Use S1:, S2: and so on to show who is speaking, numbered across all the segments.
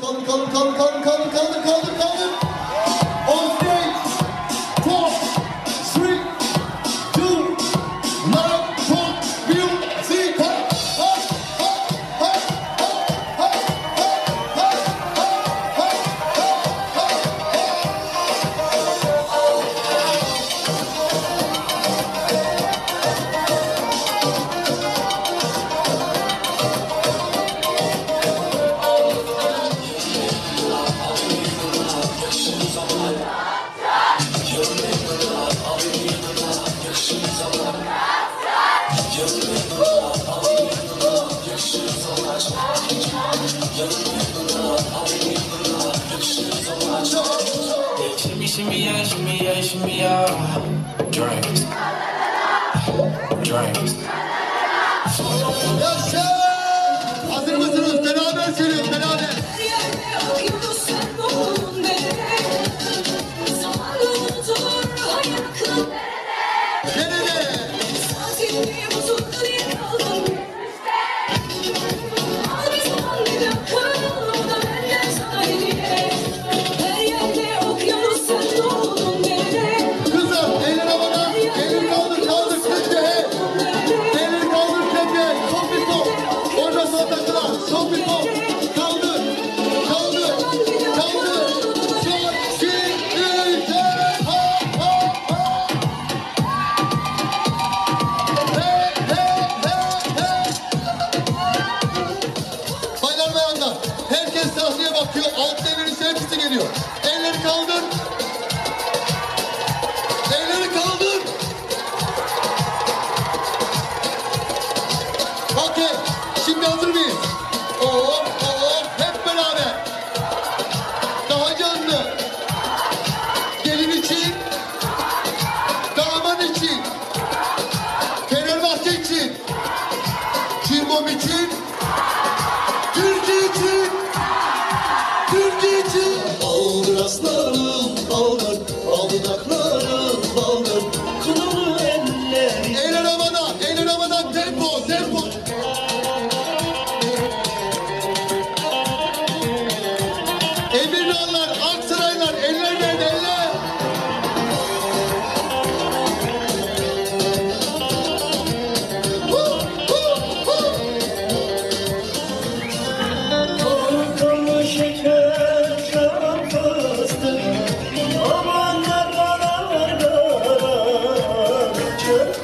S1: kaldır. On stage. 4, 3, 2, 9, music.
S2: Shimmy yeah, drinks.
S1: Yaşa! Hazır mısınız? Beraber söylüyoruz, beraber. Nerede? Herkes sahneye bakıyor. Alt ellerin sevgisi geliyor. Elleri kaldır. Elleri kaldır. Okey. Şimdi hazır mıyız? Hep beraber. Daha canlı. Gelin için. Damat için. Fenerbahçe için. Cimbom için. Türkiye için.
S3: Baldır aslanım, baldır, baldaklarım, baldır, kınalı ellerim.
S1: Eller havada, tempo. Emirhanlar, Aksaraylar, eller nerede, eller?
S3: Korkalı şeker, şarap fıstık, amanlar bana garacık.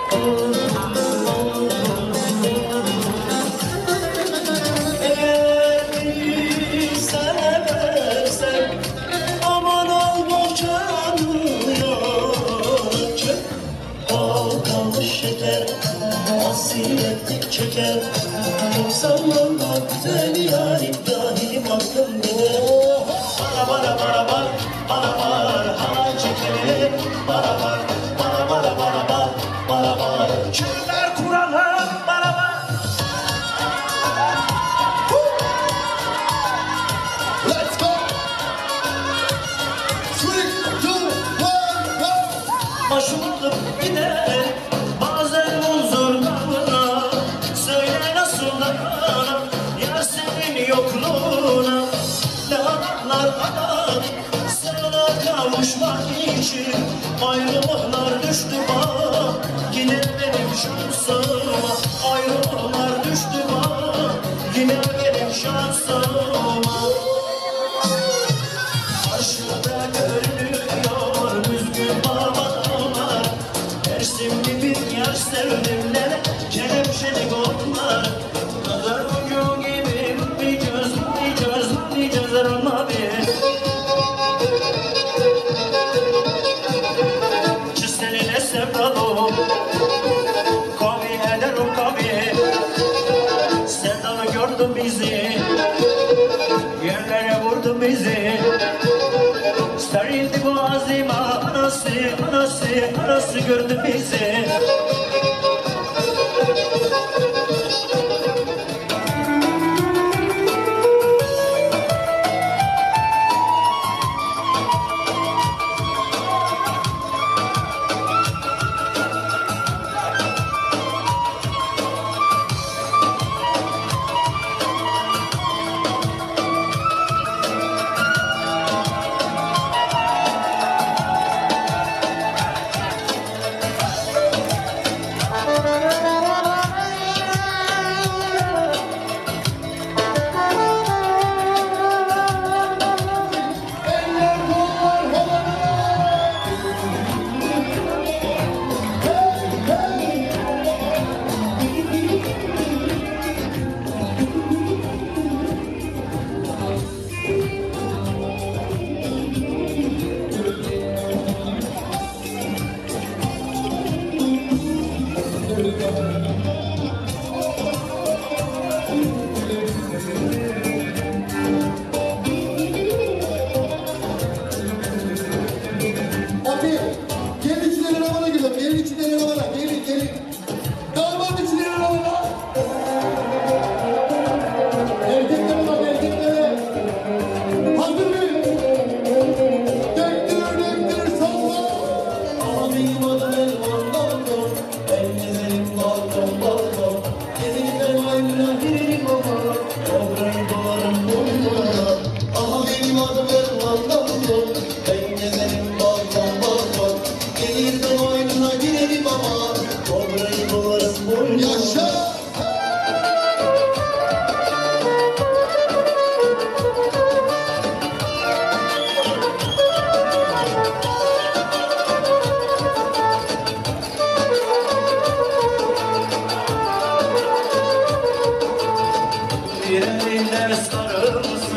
S3: Eğer beni seversen, aman al boğcanı yolcu. Korkalı şeker, hasret çeker, zamanla güzel yarim dahilim aklımda. Bana halay çekelim, bana Çöller kuralım, bana.
S1: Let's go! 3, 2, 1, go!
S3: Aşıklık gider, bazen huzurlarına, söyle nasıl dayanam, ya senin yokluğuna. Lahanatlar aman, sana kavuşmak için, ayrılıklar düştü bana, yine benim şansıma. Ayrılıklar düştü bana, yine benim şansıma. Karşıda görünüyor üzgün babalar, Dersimli bir yar sevdimler, kelepçelik onlar. Nazar ucu gibi diyeceğiz mavi. Çisteline sevdalı, kavi ederim kavi. Sevdalı gördün bizi, yerlere vurdun bizi. Serildi boğazıma, anası gördü bizi.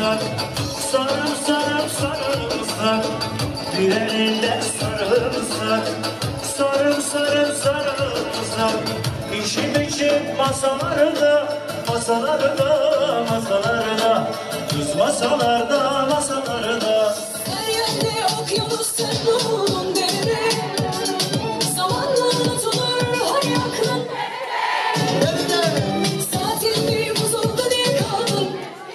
S3: sarımsak. Sarımsak, sarımsak, bir elinde sarımsak. Sarımsak, içim masalarda, düz masalarda.
S4: Her yerde okyanus sen derine, zamanla unutulur her yakın. Saatin bir bozuldu diye kaldın.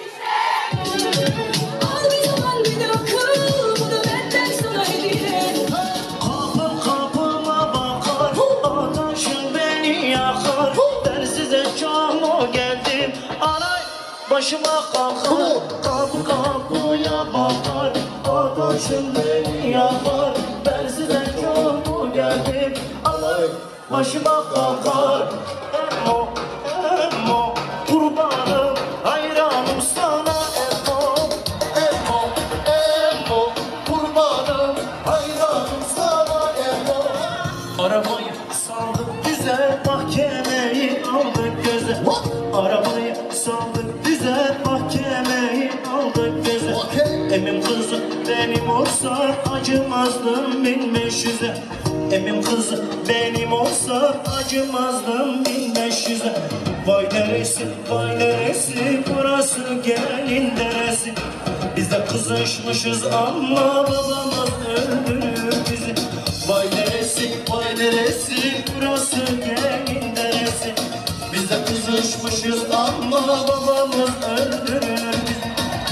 S4: Al bir zaman bir de akıl, bunu benden sana hediye.
S3: Kapıma bakar, ataşın beni yakar. Dersize çamur geldim, anay başıma kalkar. Kapıya bakar, ataşın beni yakar. Dersize çamur geldim, anay başıma kalkar. Emmo, kurbanım, hayranım sana.
S1: Emmo, kurbanım, hayranım sana Emmo.
S3: Arabayı saldık bize, mahkemeyi aldık göze. Arabayı saldık bize, mahkemeyi aldık göze. Emim kızı benim olsa acımazdım 1500'e. Emim kızı benim olsa acımazdım 1500'e. Vay neresi burası gelin deresi. Biz de kızışmışız ama babamız öldürür bizi. Vay neresi burası gelin deresi. Biz de kızışmışız ama babamız öldürür bizi.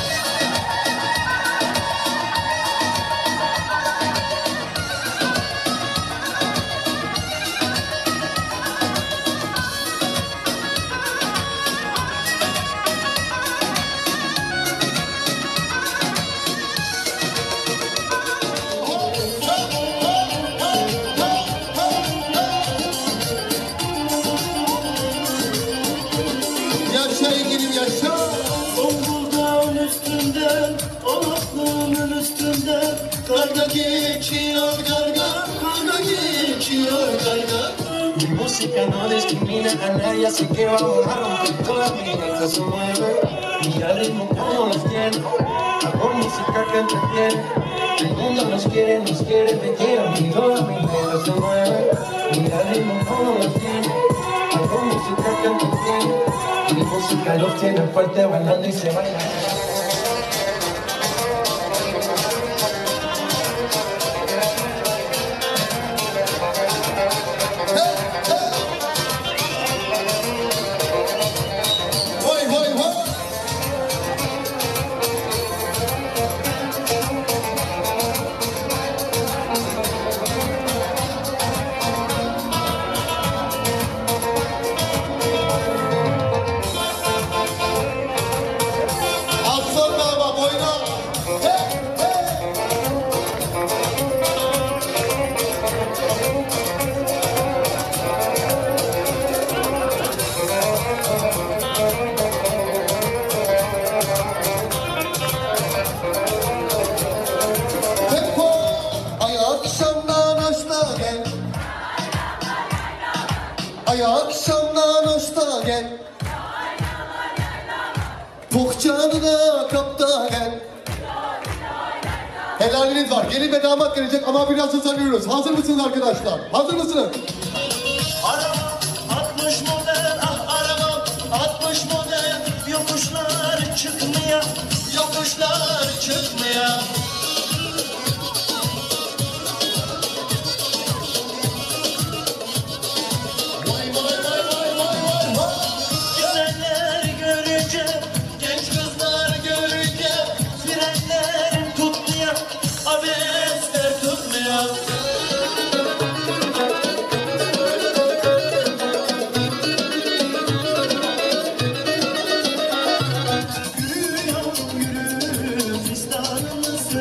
S1: Yaşa İngiliz yaşa.
S3: Zonguldak üstünden, Olaklığımın üstünden.
S1: Karga geçiyor karga geçiyor karga.
S2: Mi música no discrimina a nadie, así que vamos a romper toda mi casa se mueve. Y al ritmo como los tiene, hago música que entretiene. El mundo nos quiere, me quiere, y toda mi vida se mueve. Y al ritmo como los tiene, hago música que entretiene. Mi música los tiene fuerte bailando y se baila.
S1: Ay akşamdan hoşta gel. Puhçanına kapta gel. Helaliniz var. Gelin ve damat gelecek ama biraz hızlanıyoruz. Hazır mısınız arkadaşlar? Hazır mısınız?
S3: Arabam 60 model, arabam 60 model. Yokuşlar çıkmaya, Güzeller görünce, genç kızlar görünce, frenlerim tutmuyor, abesler tutmuyor. Yürü yavrum yürü, fistanımı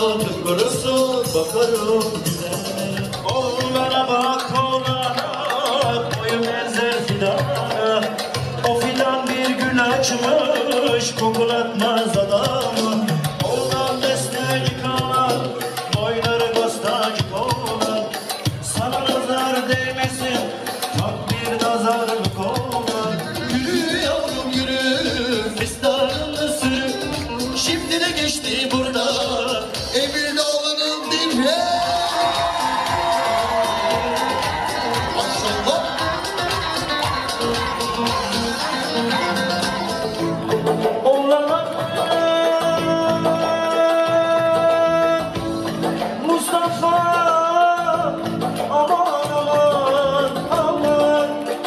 S3: tut kurusun bakarım güzel. Oğlana bak oğlana, boyu benzer fidana. O fidan bir gül açmış, kokulatmaz adamı. Oğlan bestecik olan, boyları bastacık olan. Sana nazar değmesin, tak bir nazarlık olan.
S1: Yürü yavrum yürü,
S3: Fistanını sürü, şimdi de geçti burada.
S1: Emir Dağlı'nın dinle. Maşallah.
S3: Oğlana Mustafa, aman aman aman.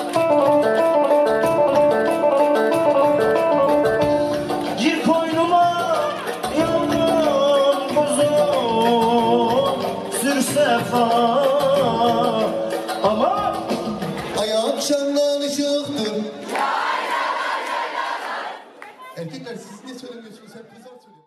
S3: Gir koynuma yavrum kuzum, sür sefa aman.
S1: Ayağım şandan ışıktır. Erkekler siz niye söylemiyorsunuz? Hep kızlar söylüyor.